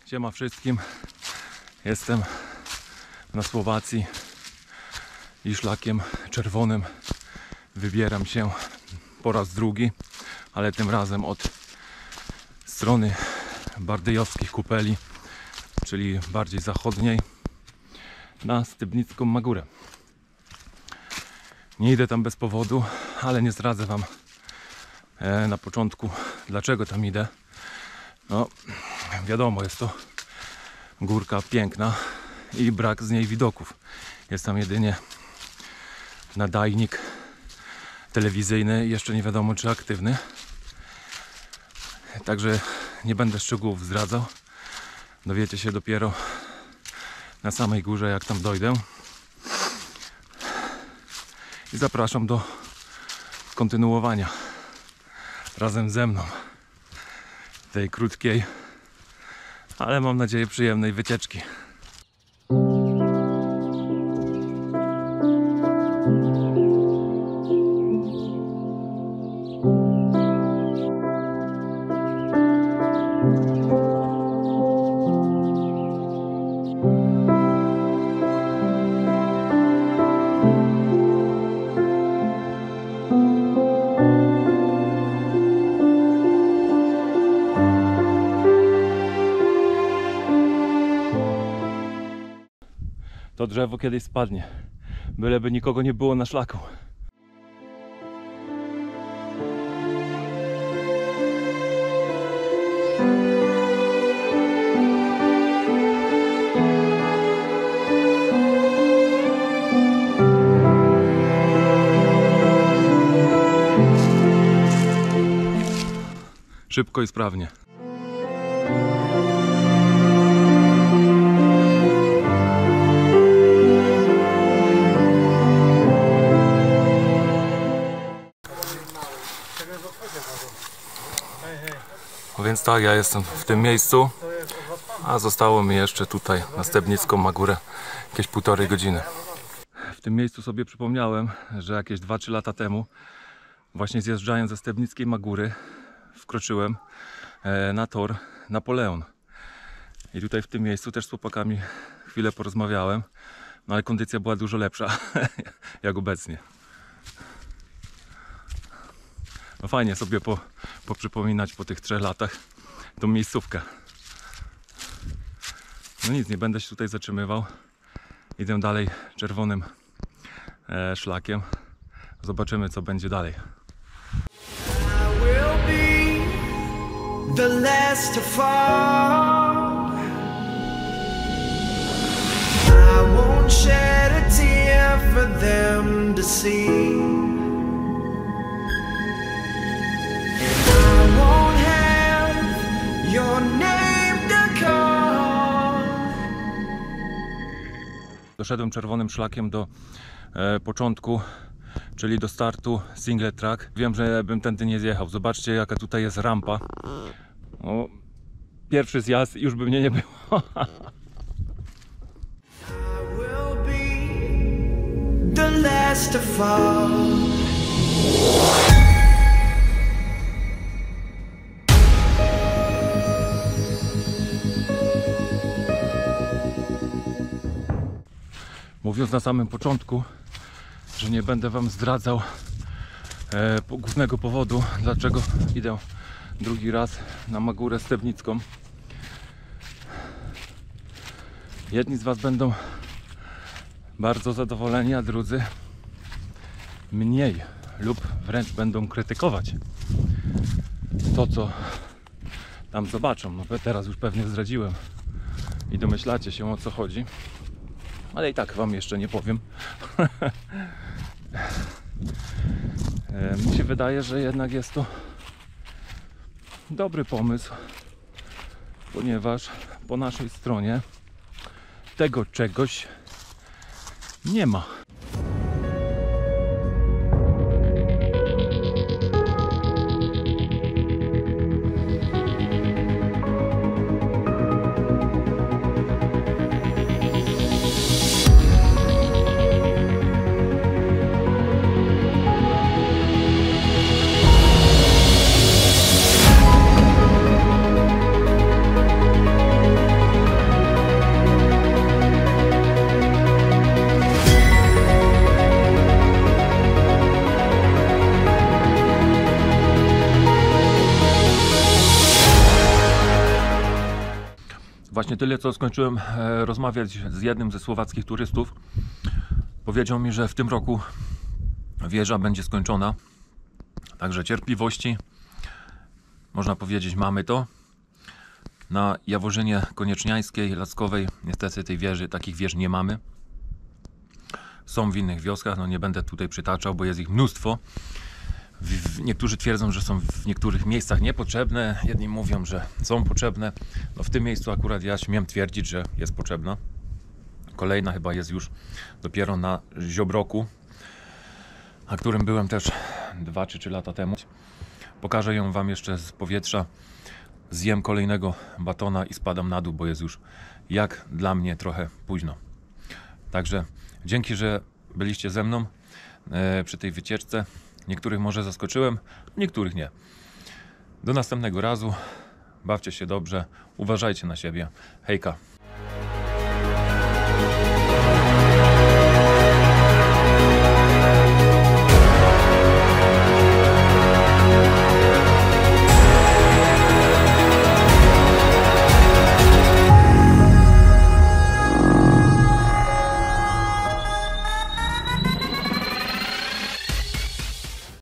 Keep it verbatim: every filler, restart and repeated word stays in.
Siema wszystkim. Jestem na Słowacji i szlakiem czerwonym wybieram się po raz drugi, ale tym razem od strony Bardyjowskich Kupeli, czyli bardziej zachodniej, na Stebnicką Magórę. Nie idę tam bez powodu, ale nie zdradzę wam e, na początku, dlaczego tam idę. No, wiadomo, jest to górka piękna i brak z niej widoków. Jest tam jedynie nadajnik telewizyjny i jeszcze nie wiadomo, czy aktywny. Także nie będę szczegółów zdradzał. Dowiecie się dopiero na samej górze, jak tam dojdę. I zapraszam do kontynuowania razem ze mną tej krótkiej, ale mam nadzieję przyjemnej wycieczki. To drzewo kiedyś spadnie, byleby nikogo nie było na szlaku. Szybko i sprawnie. Więc tak, ja jestem w tym miejscu, a zostało mi jeszcze tutaj na Stebnicką Magórę jakieś półtorej godziny. W tym miejscu sobie przypomniałem, że jakieś dwa trzy lata temu, właśnie zjeżdżając ze Stebnickiej Magóry, wkroczyłem na tor Napoleon. I tutaj w tym miejscu też z chłopakami chwilę porozmawiałem, no ale kondycja była dużo lepsza jak obecnie. No fajnie sobie po, poprzypominać po tych trzech latach tą miejscówkę. No nic, nie będę się tutaj zatrzymywał. Idę dalej czerwonym e, szlakiem. Zobaczymy, co będzie dalej. Doszedłem czerwonym szlakiem do e, początku, czyli do startu single track. Wiem, że bym tędy nie zjechał. Zobaczcie, jaka tutaj jest rampa. O, pierwszy zjazd, już by mnie nie było. Mówiąc na samym początku, że nie będę wam zdradzał e, po, głównego powodu, dlaczego idę drugi raz na Magórę Stebnicką. Jedni z was będą bardzo zadowoleni, a drudzy mniej lub wręcz będą krytykować to, co tam zobaczą. No teraz już pewnie zdradziłem i domyślacie się, o co chodzi. Ale i tak wam jeszcze nie powiem. Mi się wydaje, że jednak jest to dobry pomysł, ponieważ po naszej stronie tego czegoś nie ma. Właśnie tyle, co skończyłem e, rozmawiać z jednym ze słowackich turystów. Powiedział mi, że w tym roku wieża będzie skończona. Także cierpliwości. Można powiedzieć, mamy to. Na Jaworzynie Konieczniańskiej, Lackowej niestety tej wieży, takich wież nie mamy. Są w innych wioskach, no nie będę tutaj przytaczał, bo jest ich mnóstwo. W, w, niektórzy twierdzą, że są w niektórych miejscach niepotrzebne, jedni mówią, że są potrzebne. No w tym miejscu akurat ja śmiem twierdzić, że jest potrzebna. Kolejna chyba jest już dopiero na Ziobroku, na którym byłem też dwa czy trzy lata temu. Pokażę ją wam jeszcze z powietrza. Zjem kolejnego batona i spadam na dół, bo jest już jak dla mnie trochę późno. Także dzięki, że byliście ze mną e, przy tej wycieczce. Niektórych może zaskoczyłem, niektórych nie. Do następnego razu. Bawcie się dobrze. Uważajcie na siebie. Hejka.